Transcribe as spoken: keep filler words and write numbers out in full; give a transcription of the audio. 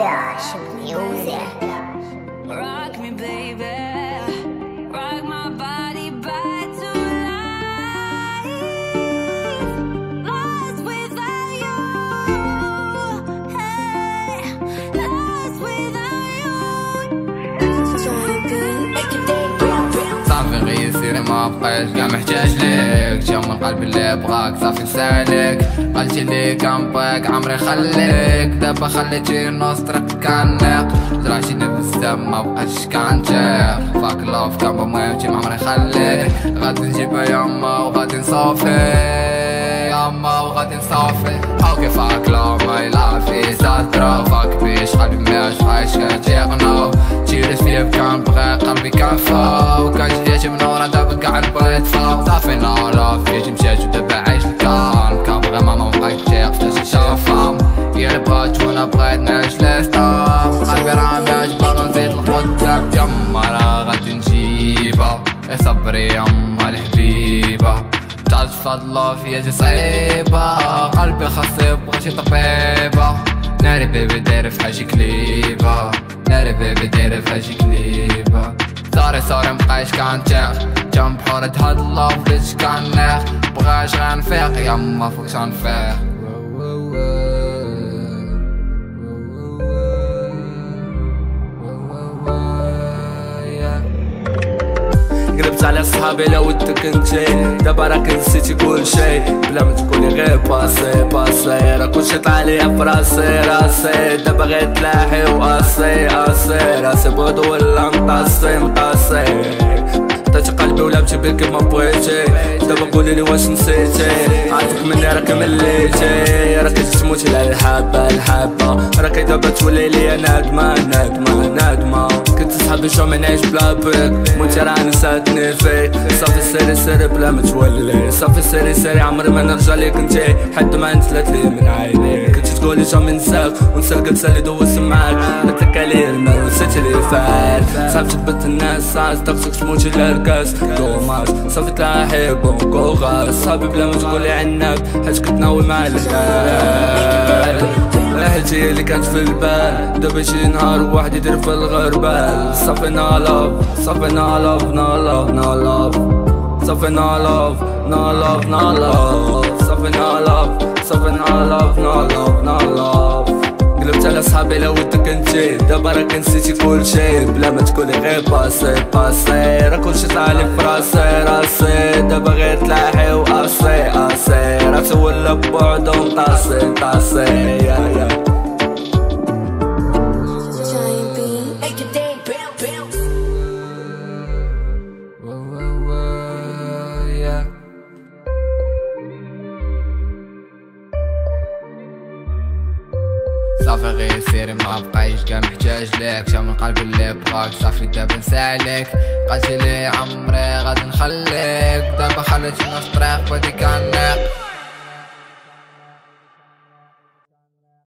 Flash music. Rock me, baby. Rock my body back to life. Lost without you. Hey, lost without you. صافي غير سيري ما بقيتش كاع محتاج ليك، جا من قلبي اللي بغاك صافي نسالك. قلتي لي كنبغيك عمري خليك، دابا خليتي نص طريق كنيق. زرعتيني بزاف ما بقيتش كنتيق، فاك لاف كنبغي مهمتي ما عمري خليك. غادي نجيبها ياما وغادي نصافي، ياما وغادي نصافي. اوكي فاك لاف ماي لافي ساترا، فاك بيش قلبي ماش عايش كتيقنا. تيرت فيا كنبغي قلبي كنفا، وكنجي من ورا دابا كاع نبغي نطفى. صافي نالا فيتي مشات ودابا عايش الكان. كنبغي ماما مبقيت تيق حتى شي شافام، هي اللي بغات وانا بغيت نعيش ليستاف. قلبي راه ماش باغي نزيد لقدام، يما راه غادي نجيبها. صبري يما الحبيبة، تعرف فضلها فيا جي صعيبة. قلبي خاصو يبغى شي طبيبة. ناري بيبي داير فحال كليبة، ناري بيبي داير فحال كليبة. صاري صاري مبقايش كنتيق، جا بحور هاد اللاف بديت كنيق. مبغاش غنفيق يما فوقش غنفيق. قلبت على صحابي لا ودك انتي، دابا راك نسيتي كلشي بلا ما تقولي غير باسي باسي. راه كلشي طلع ليا فراسي راسي، دابا غير تلاحي واسي اسي. راسي بودو ولا مطاسي مطاسي، عطيتي قلبي ولعبتي بيه كيما بغيتي. دابا قوليلي واش نسيتي، عارفك مني راك مليتي. راكي تموتي على الحبة الحبة، راكي دابا تولي ليا نادمة نادمة نادمة. كنت صحابي شو منعيش بلا بيك، موتي راه نساتني فيك. صافي سيري سيري بلا ما تولي، صافي سيري سيري عمري ما نرجع ليك انتي حد ما نتلات لي من عينيك. كنتي تقولي جامي نساك ونسى الجلسة اللي دوزت معاك. قلتلك عليه المال ونسيتي اللي فات. صافي تبت الناس عاز دقتك تموتي للكاس دوماج. صافي تلاحي بونكو غاز، صحابي بلا ما تقولي عناب حيت كنت ناوي مع الهلال. لهجتي اللي كانت في البال، دابا شي نهار واحد يدير في الغربال. صافي نالاف صافي نالاف نالاف نالاف، صافي نالاف نالاف نالاف، صافي نالاف صافي نالاف نالاف نالاف. قلبت على صحابي لا ودك انتي، دابا راك نسيتي كلشي بلا ما تقولي غير باسي باسي. راه كلشي طالع فراسي راسي، دابا غير تلاحي واسي اسي. راسي ولا ببعدو مطاسي مطاسي يا يا. صافي غير سيري ما بقايش كاع محتاج ليك، جا من قلبي اللي بغاك صافي دابا نسالك. قلتي لي عمري غادي نخليك، دابا خليتيني في الطريق بغيتي كنيق.